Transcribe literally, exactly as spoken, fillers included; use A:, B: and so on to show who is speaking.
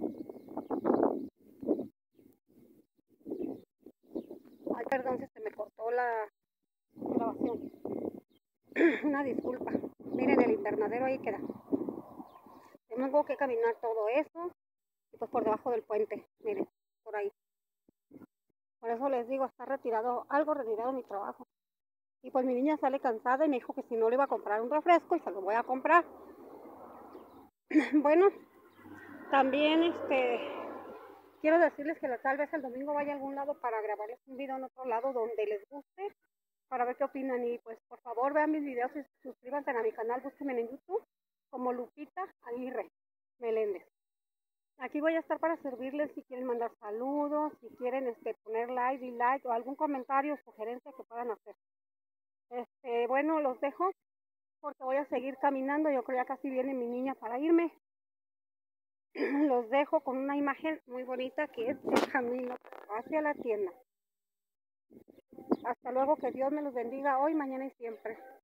A: Ay, perdón si se me cortó la grabación. Una disculpa. Miren, el invernadero ahí queda. Tengo que caminar todo eso y pues por debajo del puente, miren, por ahí. Por eso les digo, está retirado, algo retirado mi trabajo. Y pues mi niña sale cansada y me dijo que si no le iba a comprar un refresco y se lo voy a comprar. Bueno, también este quiero decirles que tal vez el domingo vaya a algún lado para grabarles un video en otro lado donde les guste, para ver qué opinan. Y pues por favor vean mis videos y suscríbanse a mi canal, búsquenme en YouTube como Lupita Aguirre Meléndez. Aquí voy a estar para servirles si quieren mandar saludos, si quieren este, poner like y like o algún comentario o sugerencia que puedan hacer. Este, bueno, los dejo porque voy a seguir caminando. Yo creo ya casi viene mi niña para irme. Los dejo con una imagen muy bonita que es el camino hacia la tienda. Hasta luego, que Dios me los bendiga hoy, mañana y siempre.